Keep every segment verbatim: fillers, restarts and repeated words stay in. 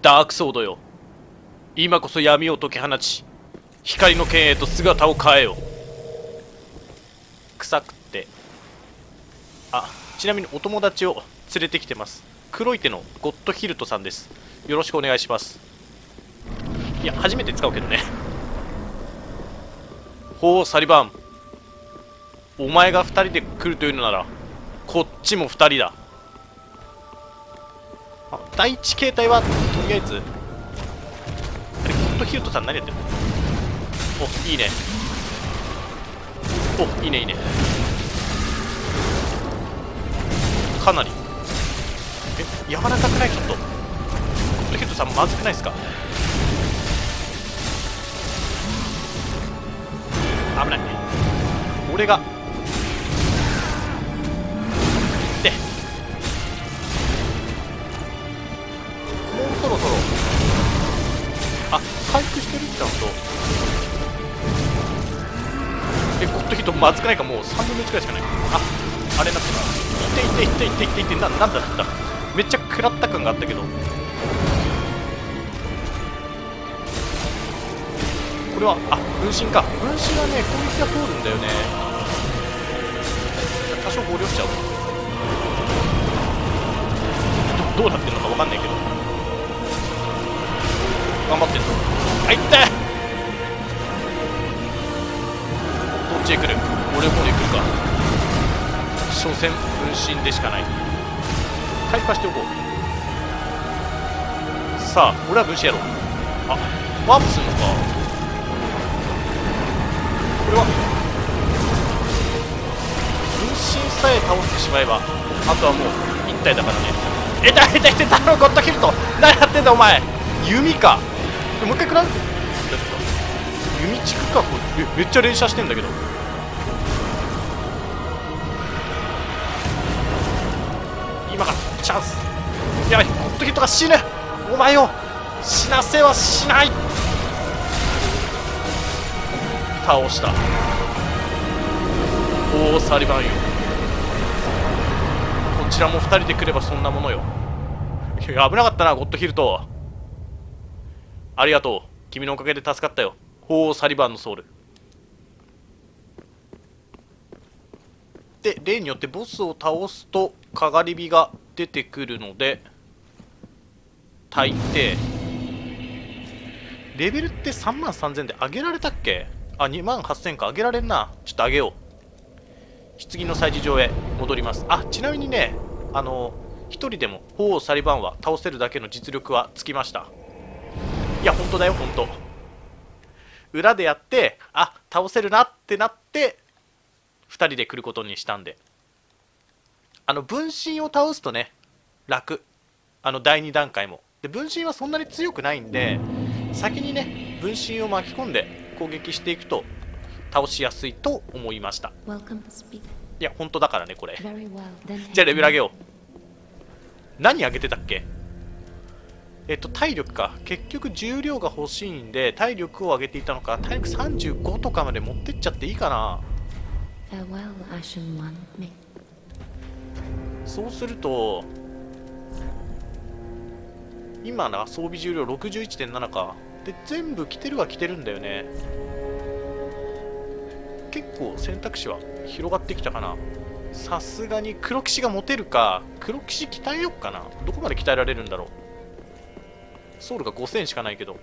ダークソードよ、今こそ闇を解き放ち光の剣へと姿を変えよ。臭くって。あ、ちなみにお友達を連れてきてます。黒い手のゴッドヒルトさんです。よろしくお願いします。いや、初めて使うけどね。ほう、サリバン、お前がふたりで来るというのならこっちもふたりだ。あ、第一形態はとりあえずあれ、ゴッドヒルトさん何やってるの。お、いいね。お、いいねいいね。かなりえ柔らかくない？ちょっとゴッドヒルトさんまずくないですか？危ない。俺がでもうそろそろ、あ、回復してるってなると、え、ゴッドヒットまずくないか？もうさんぶんのいちくらいしかない。あ、あれになってる。いていていていていていて、な、なんだっためっちゃ食らった感があったけど、これは、あ、分身か。分身はね、攻撃が通るんだよね。多少合流しちゃう。ど、どうなってるのか分かんないけど頑張ってんの。あ、いったー。どっちへ来る？俺の方に来るか。所詮分身でしかない。回復しておこう。さあ、俺は分身やろう。あ、ワープするのか。これは分身さえ倒してしまえばあとはもう一体だからね。えたいたいたいた、ゴッドヒルト何やってんだお前。弓か。もう一回食らう。弓チクか。これ め, めっちゃ連射してんだけど。今からチャンス。やばい、ゴッドヒルトが死ぬ。お前を死なせはしない。倒した。おお、サリバンよ。こちらもふたりで来ればそんなものよ。いや、危なかったなゴッドヒルト。ありがとう、君のおかげで助かったよ。おお、サリバンのソウルで、例によってボスを倒すとかがり火が出てくるので、大抵レベルってさんまんさんぜんで上げられたっけ。あ、にまんはっせんか。上げられんな。ちょっと上げよう。棺の祭事場へ戻ります。あ、ちなみにね、あのひとりでも鳳凰サリバンは倒せるだけの実力はつきました。いや、本当だよ、本当。裏でやって、あ、倒せるなってなってふたりで来ることにしたんで、あの分身を倒すとね、楽。あのだいにだんかいもで、分身はそんなに強くないんで、先にね分身を巻き込んで攻撃していくと倒しやすいと思いました。いや、本当だからねこれ。じゃあレベル上げよう。何上げてたっけ。えっと体力か。結局重量が欲しいんで体力を上げていたのか。体力さんじゅうごとかまで持ってっちゃっていいかな。そうすると今な装備重量 ろくじゅういってんなな かで、全部着てるは着てるんだよね。結構選択肢は広がってきたかな。さすがに黒騎士が持てるか。黒騎士鍛えよっかな。どこまで鍛えられるんだろう。ソウルがごせんしかないけど、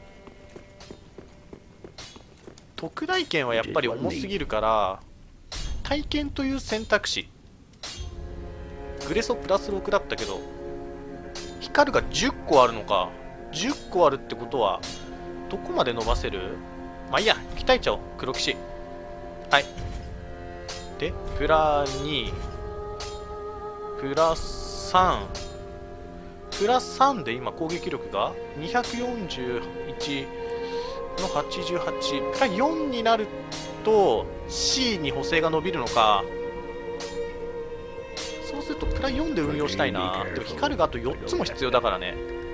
特大剣はやっぱり重すぎるから体験という選択肢。グレソプラスろくだったけど光がじゅっこあるのか。じゅっこあるってことはどこまで伸ばせる。まあいいや、鍛えちゃおう黒騎士。はい。でプラにプラさんプラさんで今攻撃力がにひゃくよんじゅういちのはちじゅうはち。プラよんになると C に補正が伸びるのか。そうするとプラよんで運用したいな。でも光があとよっつも必要だからね。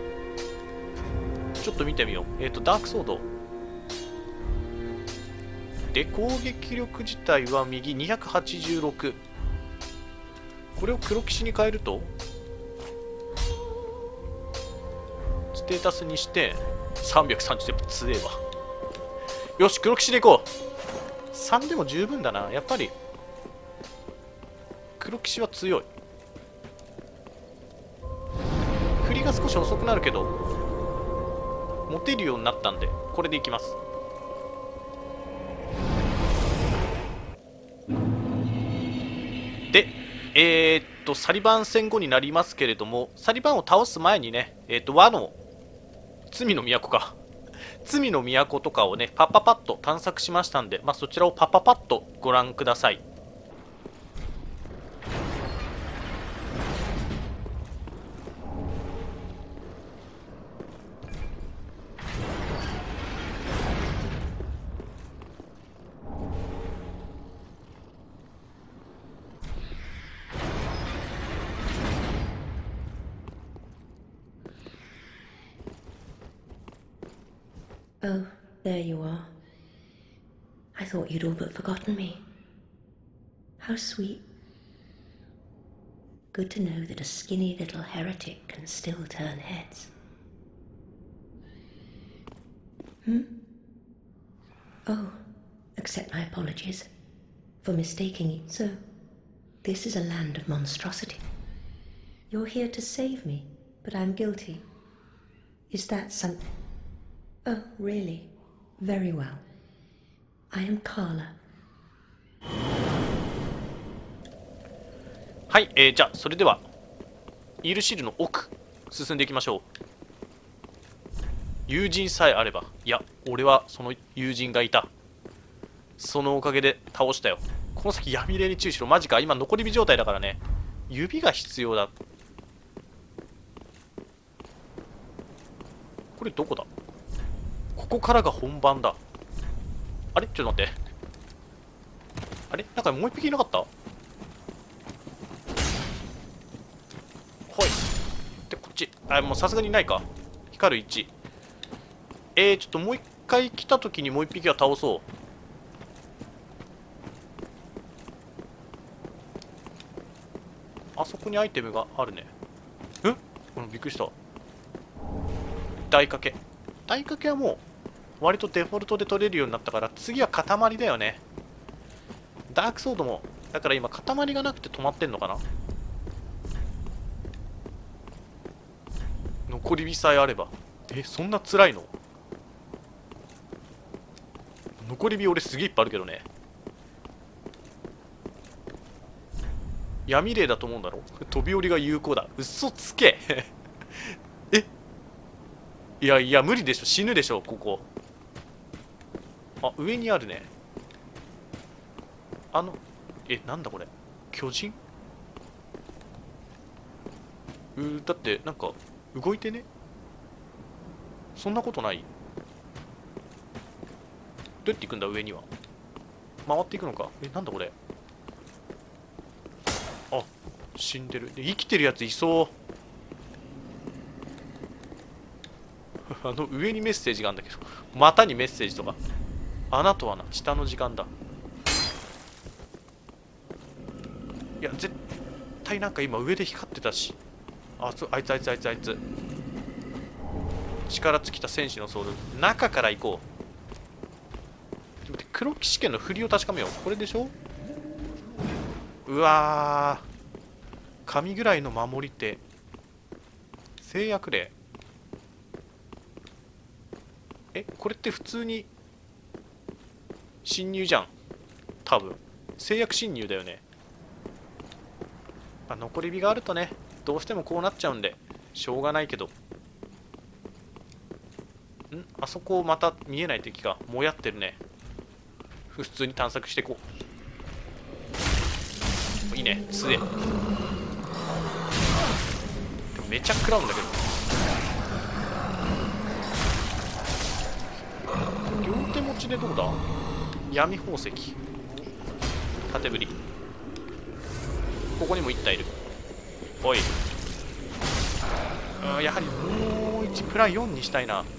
ちょっと見てみよう。えっとダークソードで攻撃力自体は右にひゃくはちじゅうろく。これを黒騎士に変えるとステータスにしてさんびゃくさんじゅう。やっぱ強えわ。よし、黒騎士でいこう。さんでも十分だな。やっぱり黒騎士は強い。振りが少し遅くなるけど持てるようになったんでこれでいきます。でえー、っとサリバン戦後になりますけれども、サリバンを倒す前にね、えー、っと和の罪の都か罪の都とかをねパッパパッと探索しましたんで、まあ、そちらをパッパパッとご覧ください。 Oh, there you are. I thought you'd all but forgotten me. How sweet. Good to know that a skinny little heretic can still turn heads. Hmm? Oh, accept my apologies for mistaking you. So, this is a land of monstrosity. You're here to save me, but I'm guilty. Is that something? Oh, really? Very well. I am Carla. はい、えー、じゃあそれではイールシールの奥進んでいきましょう。友人さえあれば、いや俺はその友人がいた。そのおかげで倒したよ。この先闇霊に注意しろ。マジか、今残り火状態だからね。指が必要だ。これどこだ。ここからが本番だ。あれちょっと待って。あれなんかもう一匹いなかった。はいでこっち。あもうさすがにないか。光るいち。えー、ちょっともう一回来た時にもう一匹は倒そう。あそこにアイテムがあるね。えっびっくりした。大掛け大掛けはもう割とデフォルトで取れるようになったから、次は塊だよね。ダークソードもだから今塊がなくて止まってんのかな。残り火さえあれば。えそんな辛いの。残り火俺すげえいっぱいあるけどね。闇霊だと思うんだろ。飛び降りが有効だ。嘘つけえいやいや無理でしょ。死ぬでしょここ。あ上にあるね。あのえなんだこれ巨人。うーだってなんか動いてね。そんなことない。どうやって行くんだ上には。回っていくのか。えなんだこれ。あ死んでる。で生きてるやついそうあの上にメッセージがあるんだけど、股にメッセージとか。穴と穴下の時間だ。いや絶対なんか今上で光ってたし。あそあいつあいつあいつあいつ力尽きた戦士のソウル。中から行こう。黒騎士剣の振りを確かめよう。これでしょ。うわー神ぐらいの守り手制約令。えこれって普通に侵入じゃん多分。制約侵入だよね。あ残り火があるとねどうしてもこうなっちゃうんでしょうがないけど。んあそこまた見えない敵がもやってるね。普通に探索していこう。いいね強え。でもめちゃ食らうんだけど。両手持ちでどうだ。闇宝石縦振り。ここにもいったいる。おいうんやはりもういちプラよんにしたいな。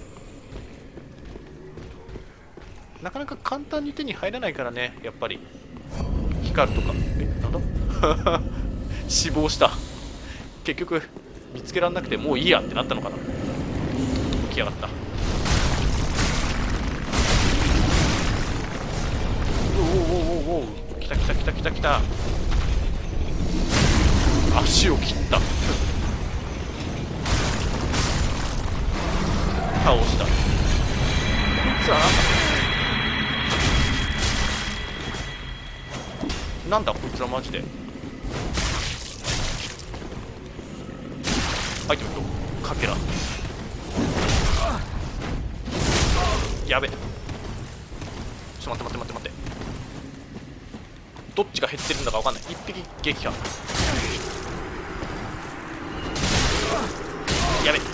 なかなか簡単に手に入らないからねやっぱり。光るとか。えなんだ死亡した。結局見つけられなくてもういいやってなったのかな。 来やがった。おおおおおお、来た来た来た来た来た。足を切った。倒した。こいつはなんだなんだこいつらマジで。アイテムとかけら。やべ。ちょっと待って待って待って待って。どっちが減ってるんだか分かんない。一匹撃破。やべ。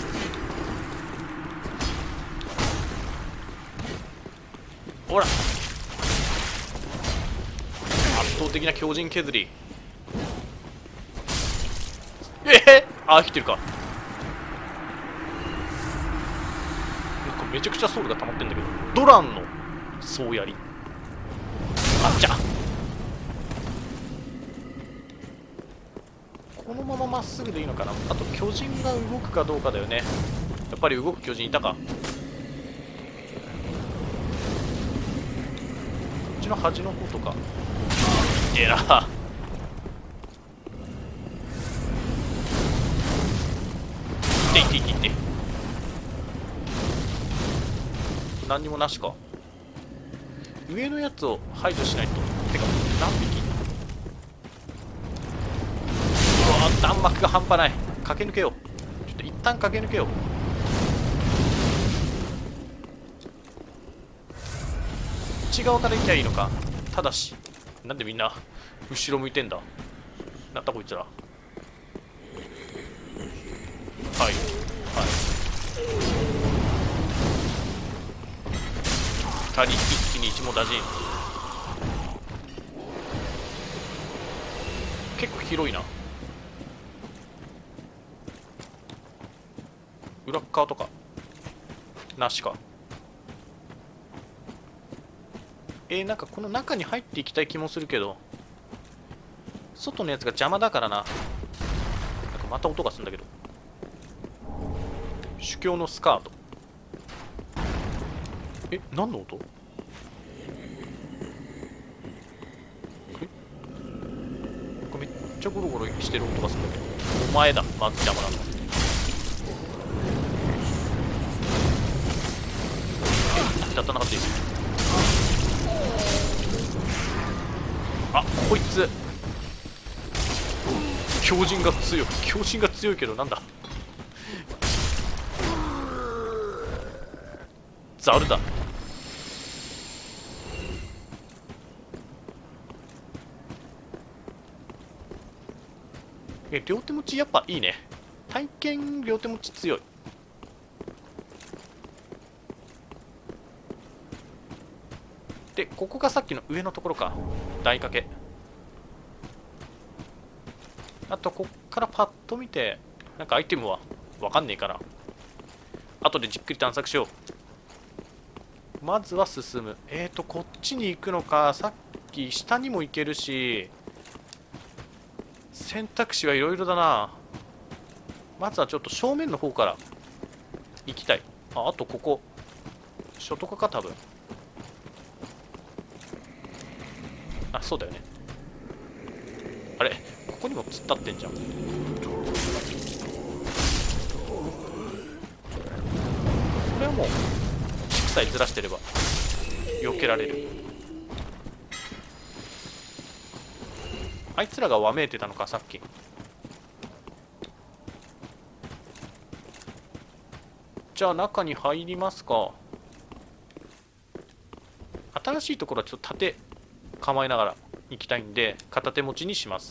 ほら、圧倒的な強靭削り。ええー、あ、生きてるか。なんかめちゃくちゃソウルが溜まってんだけど。ドランの総やり。あっちゃ。このまままっすぐでいいのかな。あと巨人が動くかどうかだよね。やっぱり動く巨人いたか。こっちの端の方とか。えらー。いっていっていっていって。何にもなしか。上のやつを排除しないと。てか何匹。うわー、弾幕が半端ない。駆け抜けよう。ちょっと一旦駆け抜けよう。内側から行きゃいいのか。ただしなんでみんな後ろ向いてんだ。なんだこいつら。はいはい。ふたり一気に一網打尽。結構広いな。裏側とかなしか。えー、なんかこの中に入っていきたい気もするけど、外のやつが邪魔だからな。なんかまた音がするんだけど。主教のスカート。え、何の音？え、これめっちゃゴロゴロしてる音がするんだけど。お前だ、まず邪魔なの。え、当たんなかった。いい。あ、こいつ強靭が強い。強靭が強いけどなんだ。ザルだ。え、両手持ちやっぱいいね。体験両手持ち強い。で、ここがさっきの上のところか。台掛け。あと、こっからパッと見て、なんかアイテムはわかんねえから。後でじっくり探索しよう。まずは進む。えーと、こっちに行くのか。さっき下にも行けるし、選択肢はいろいろだな。まずはちょっと正面の方から行きたい。あ、あとここ。初とかか、多分。あ、そうだよね。あれ、ここにも突っ立ってんじゃん。これはもう軸さえずらしてれば避けられる。あいつらがわめいてたのか、さっき。じゃあ中に入りますか。新しいところはちょっと縦構えながら行きたいんで、片手持ちにします。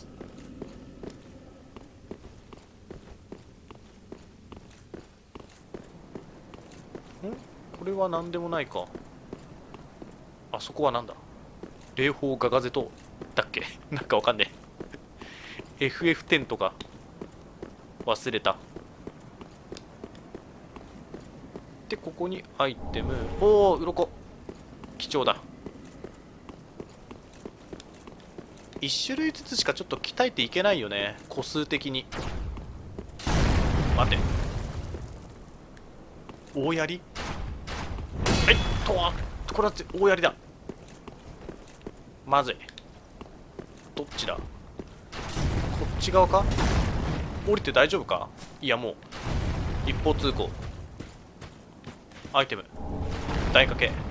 ん？これは何でもないか。あそこはなんだ？霊峰ガガゼ島だっけ？なんかわかんねえ。エフエフテン とか忘れた。で、ここにアイテム。おお、鱗貴重だ。いち種類ずつしかちょっと鍛えていけないよね、個数的に。待て。 大槍。えっとこれは大槍だ。まずい。どっちだ。こっち側か。降りて大丈夫か。いや、もう一方通行。アイテム大掛け。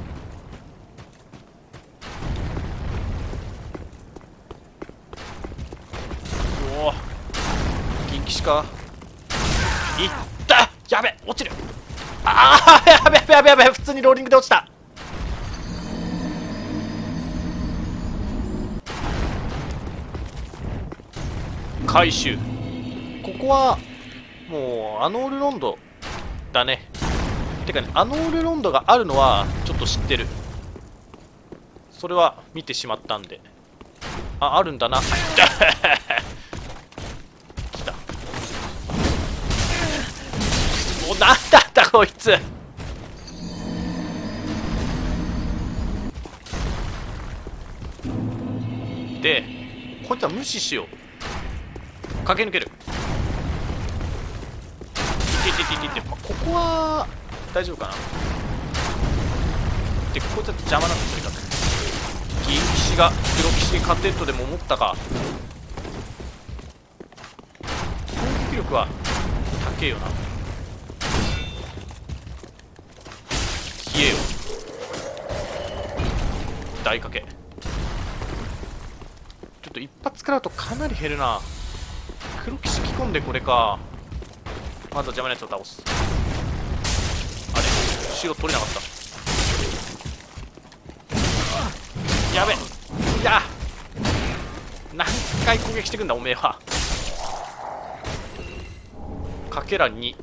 おお、銀騎士か。いった。やべ、落ちる。ああ、やべやべやべやべ、普通にローリングで落ちた。回収。ここはもうアノールロンドだね。てかね、アノールロンドがあるのはちょっと知ってる。それは見てしまったんで。あ、あるんだな。来た。もうなんだったこいつ。で、こいつは無視しよう。駆け抜ける。いていていていて、まあ、ここは大丈夫かな。で、こいつは邪魔なんだ。とにかく銀騎士が黒騎士カテットでも思ったか。攻撃力は高えよな。消えよ。大掛け。ちょっと一発食らうとかなり減るな。黒騎士着込んでこれか。まずは邪魔なやつを倒す。あれ、後ろ取れなかった。やべ、いや、何回攻撃してくんだおめえは。かけらに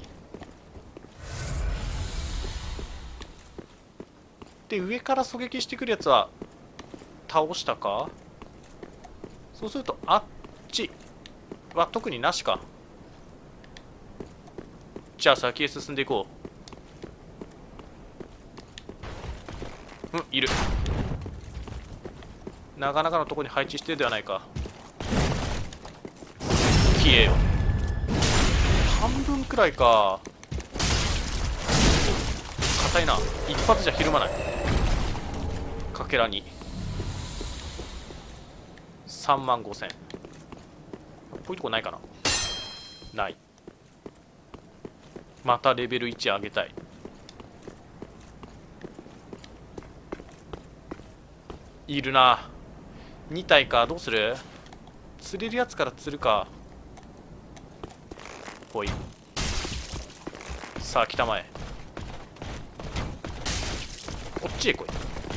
で、上から狙撃してくるやつは倒したか。そうするとあっちは特になしか。じゃあ先へ進んでいこう。うん、いる。なかなかのとこに配置してるではないか。消えよ。半分くらいか。硬いな。一発じゃひるまない。かけらにさんまんごせん。こういうとこないかな。ない。またレベルいち上げたい。いるな。に体か。どうする。釣れるやつから釣るか。ほい。さあ来たまえ。こっちへ来い。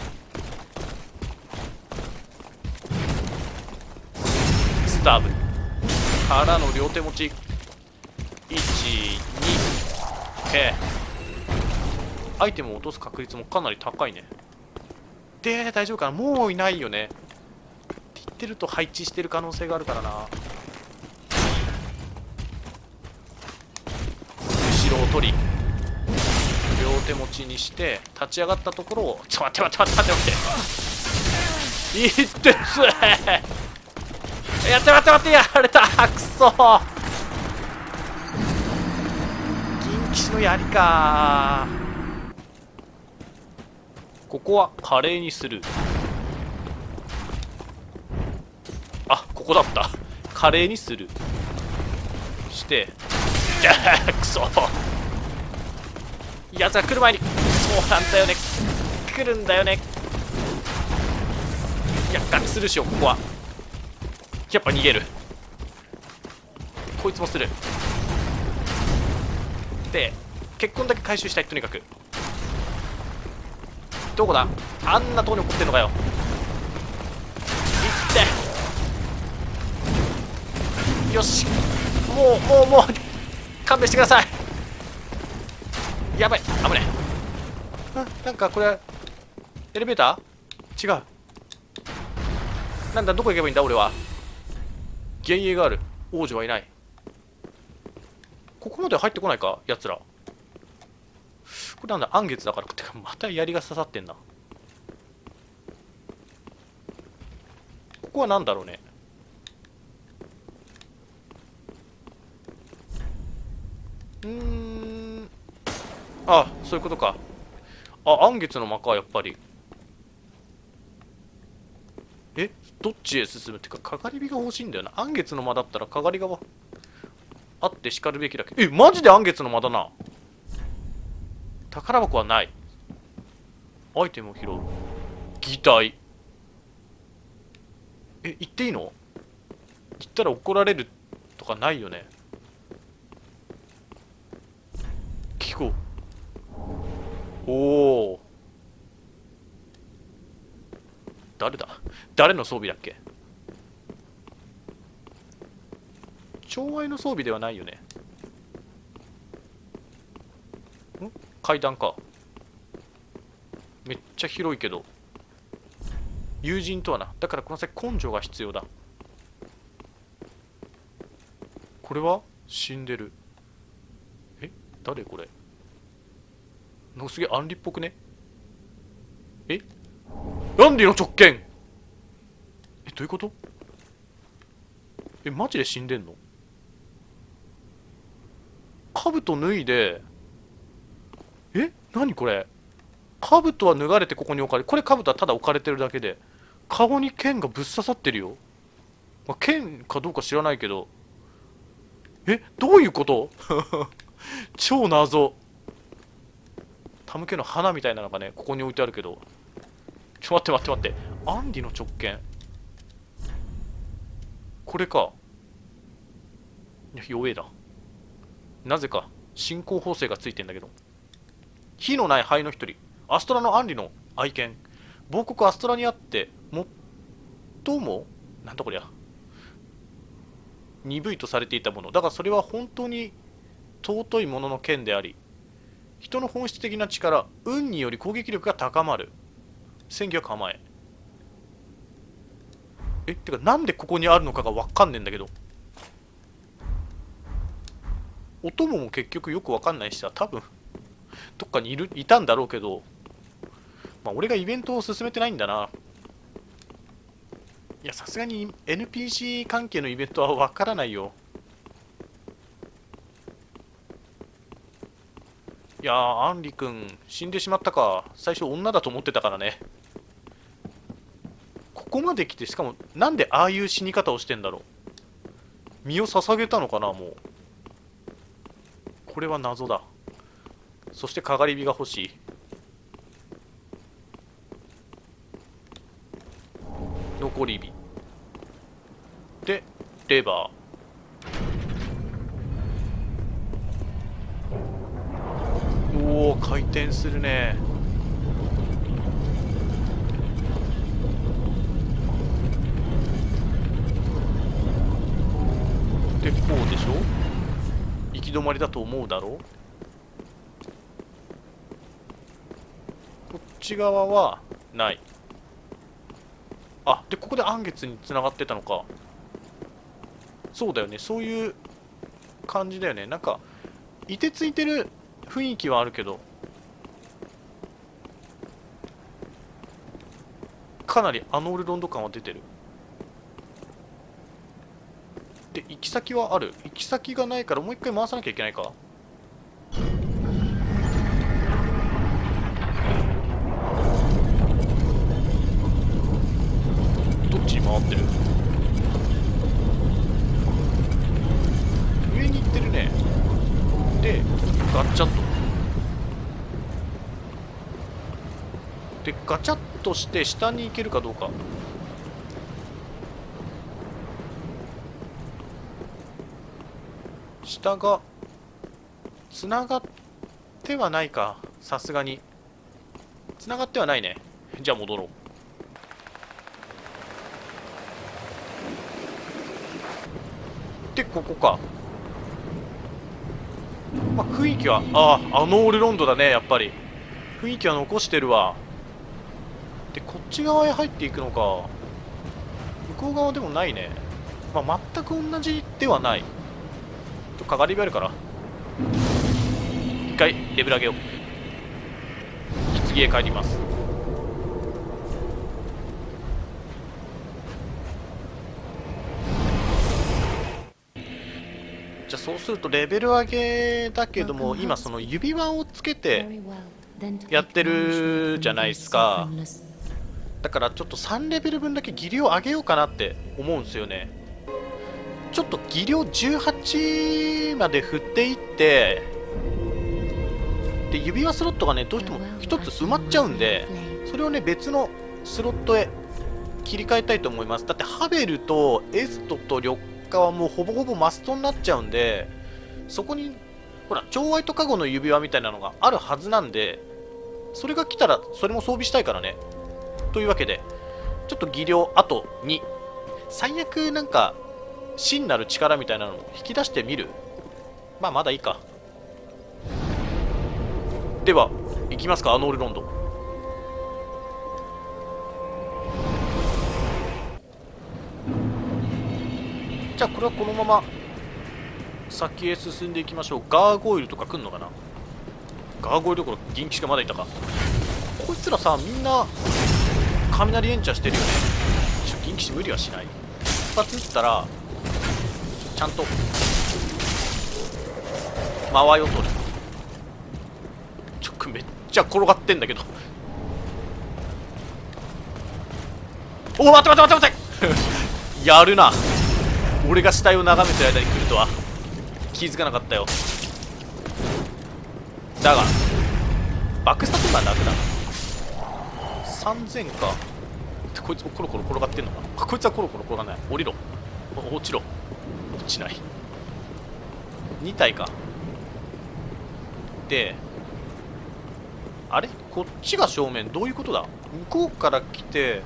スターブからの両手持ち。いち、に、K。アイテムを落とす確率もかなり高いね。で、大丈夫かな。もういないよねって言ってると配置してる可能性があるからな。後ろを取り両手持ちにして立ち上がったところを、ちょ待って待って待って待って待っていってつやって待って待って、やられた。くそ、銀騎士の槍か。ここは華麗にする。あ、ここだった。華麗にするしてくそ、やつが来る前に。そうなんだよね、来るんだよね。いや、ガッツするしよ。ここはやっぱ逃げる。こいつもする。で、結婚だけ回収したい。とにかくどこだ。あんなとこに怒ってんのかよ。いってよし。もうもうもう勘弁してください。やばい、危ねえ。あ、なんかこれエレベーター違う。なんだ、どこ行けばいいんだ俺は。幻影がある。王女はいない。ここまで入ってこないかやつら。これなんだ、暗月だからってか、また槍が刺さってんな。ここはなんだろうね。うーん、 あ、そういうことか。あ、暗月の間か、やっぱり。え、どっちへ進むってか、かがり火が欲しいんだよな。暗月の間だったらかがり火はあってしかるべきだけど。え、マジで暗月の間だな。宝箱はない。アイテムを拾う。擬態。え、言っていいの？言ったら怒られるとかないよね。聞こう。おお。誰だ？誰の装備だっけ？寵愛の装備ではないよね。ん？階段か。めっちゃ広いけど。友人とはな。だからこの先根性が必要だ。これは死んでる。え？誰これ？なんかすげえアンリっぽくね？え？アンリの直剣！え、どういうこと？え、マジで死んでんの？兜脱いで、え？何これ？兜は脱がれてここに置かれ、これ兜はただ置かれてるだけで、顔に剣がぶっ刺さってるよ。まあ、剣かどうか知らないけど、え、どういうこと？超謎。タムケの花みたいなのがね、ここに置いてあるけど。ちょ、待って待って待って。アンディの直剣。これか。いや、弱えだ。なぜか、進行方正がついてんだけど。火のない灰の一人。アストラのアンリの愛犬。亡国アストラにあって、最も、なんだこりゃ。鈍いとされていたもの。だがそれは本当に尊いものの剣であり、人の本質的な力、運により攻撃力が高まる。戦技は構え。え、てかなんでここにあるのかがわかんねえんだけど。お供も結局よくわかんないしさ、多分どっかにいるいたんだろうけど、まあ俺がイベントを進めてないんだな。いや、さすがに エヌピーシー 関係のイベントはわからないよ。いやー、アンリ君死んでしまったか。最初女だと思ってたからね。ここまで来て、しかもなんでああいう死に方をしてんだろう。身を捧げたのかな、もう。これは謎だ。そしてかがり火が欲しい。残り火でレバー。おお、回転するね。でこうでしょ。行き止まりだと思うだろう。こっち側はない。あ、でここで暗月につながってたのか。そうだよね、そういう感じだよね。なんかいてついてる雰囲気はあるけど、かなりアノールロンド感は出てる。で行き先はある。行き先がないからもう一回回さなきゃいけないか。どっちに回ってる？上に行ってるね。でガチャッとでガチャッとして下に行けるかどうか。下がつながってはないか。さすがにつながってはないね。じゃあ戻ろう。でここか。まあ雰囲気は、ああ、アノールロンドだね。やっぱり雰囲気は残してるわ。でこっち側へ入っていくのか。向こう側でもないね。まあ全く同じではない。とかがり火あるから一回レベル上げよう。棺へ帰ります。じゃあそうするとレベル上げだけども、今その指輪をつけてやってるじゃないですか。だからちょっとさんレベル分だけ技量上げようかなって思うんですよね。ちょっと技量じゅうはちまで振っていって、で指輪スロットがねどうしてもひとつ埋まっちゃうんで、それをね別のスロットへ切り替えたいと思います。だってハベルとエストと緑化はもうほぼほぼマストになっちゃうんで、そこにほら超ホワイトカゴの指輪みたいなのがあるはずなんで、それが来たらそれも装備したいからね。というわけでちょっと技量あとに、最悪なんか真なる力みたいなのを引き出してみる。まあまだいいか。では行きますか、アノールロンド。じゃあこれはこのまま先へ進んでいきましょう。ガーゴイルとか来んのかな。ガーゴイルどころ銀騎士がまだいたか。こいつらさみんな雷エンチャーしてるよね。ちょ銀騎士無理はしない。一発撃ったらちゃんと間合いを取る。ちょめっちゃ転がってんだけどおお待って待って待って待ってやるな。俺が死体を眺めてる間に来るとは気づかなかったよ。だがバックスタップは楽だな。さんぜんか。こいつもコロコロ転がってんのか。あこいつはコロコロ転がらない。降りろ。落ちろ。落ちない。に体か。であれこっちが正面。どういうことだ。向こうから来て、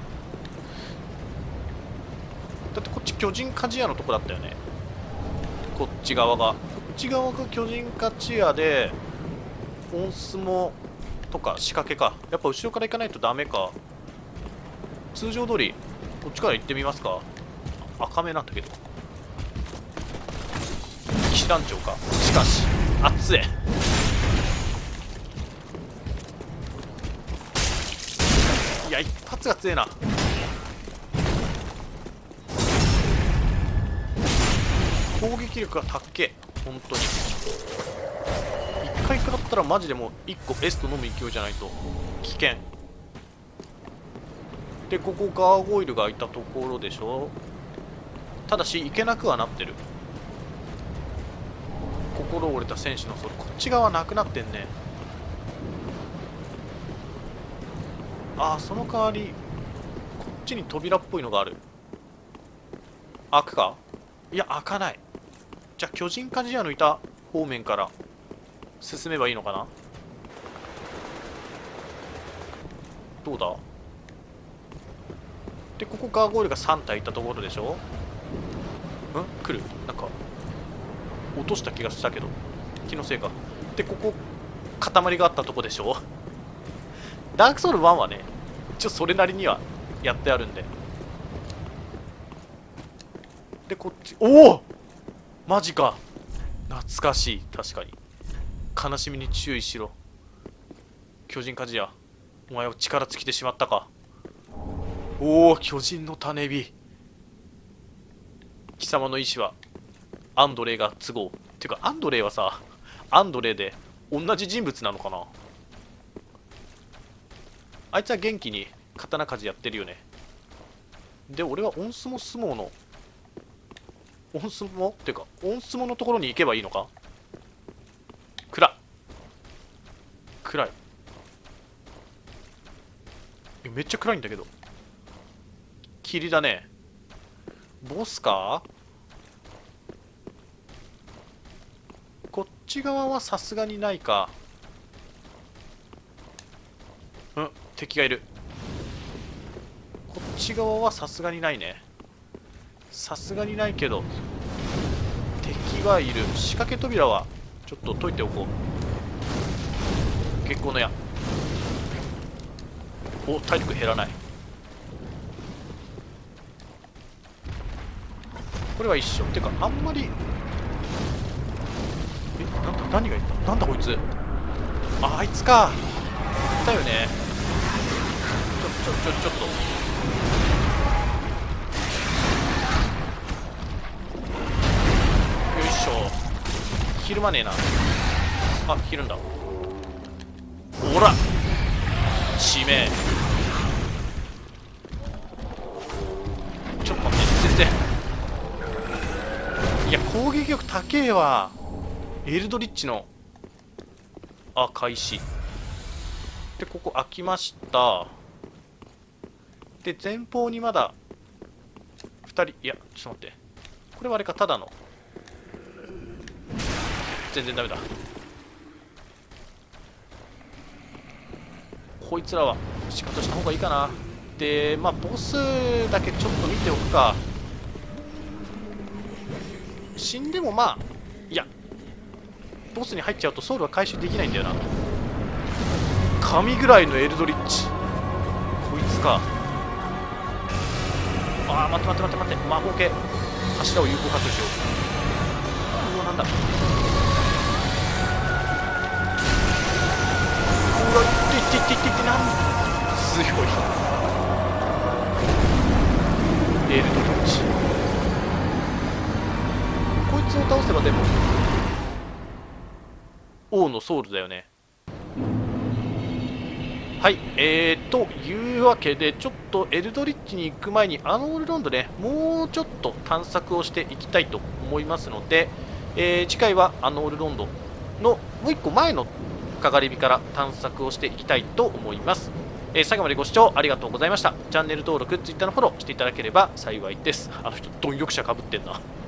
だってこっち巨人鍛冶屋のとこだったよね。こっち側がこっち側が巨人鍛冶屋で、オンスモとか仕掛けか。やっぱ後ろから行かないとダメか。通常通りこっちから行ってみますか。赤目なんだけど騎士団長か。しかし熱い。いや一発が強えな。攻撃力が高っけ本当に。一回食らったらマジでもういっこエスト飲む勢いじゃないと危険で、ここガーゴイルがいたところでしょ。ただし行けなくはなってる。心折れた戦士のソロ、こっち側なくなってんね。ああその代わりこっちに扉っぽいのがある。開くか。いや開かない。じゃあ巨人鍛冶屋のいた方面から進めばいいのかな。どうだ。でここガーゴイルがさん体いたところでしょ。ん来る。なんか落とした気がしたけど気のせいか。でここ塊があったとこでしょ。ダークソウルワンはね一応それなりにはやってあるんで。でこっちおおマジか懐かしい。確かに悲しみに注意しろ巨人鍛冶屋、お前は力尽きてしまったか。おお巨人の種火。貴様の意志はアンドレイが都合っていうか、アンドレイはさアンドレイで同じ人物なのかな。あいつは元気に刀鍛冶やってるよね。で俺はオンスモ相撲のオンスモっていうかオンスモのところに行けばいいのか。暗っ暗い。めっちゃ暗いんだけど。霧だね。ボスか。こっち側はさすがにないか。うん敵がいる。こっち側はさすがにないね。さすがにないけど敵はいる。仕掛け扉はちょっと解いておこう。月光の矢。お体力減らない。これは一緒ってかあんまり。えなんだ何がいた。なんだこいつ。ああいつかいたよね。ちょちょちょちょっとよいしょ。 ひるまねえな。あ、ひるんだ。おらしめえ。ちょっと待って、全然。いや、攻撃力高えわ。エルドリッチの。あ、開始。で、ここ開きました。で、前方にまだふたり、いや、ちょっと待って。これはあれか、ただの。全然ダメだ。こいつらは仕方した方がいいかな。で、まあ、ボスだけちょっと見ておくか。死んでもまあ、いや、ボスに入っちゃうとソウルは回収できないんだよな。神ぐらいのエルドリッチ。こいつか。ああ、待って待って待って待って。魔法系。柱を有効活用しよう。うわ、なんだ。うわ、いっていっていっていっていって、なん強い。エルドリッチ。こいつを倒せばでも王のソウルだよね。はい、えー、というわけで、ちょっとエルドリッチに行く前にアノールロンドね、もうちょっと探索をしていきたいと思いますので、えー、次回はアノールロンドのもう一個前のかがり火から探索をしていきたいと思います。えー、最後までご視聴ありがとうございました。チャンネル登録、Twitter のフォローしていただければ幸いです。あの人、貪欲者かぶってんな。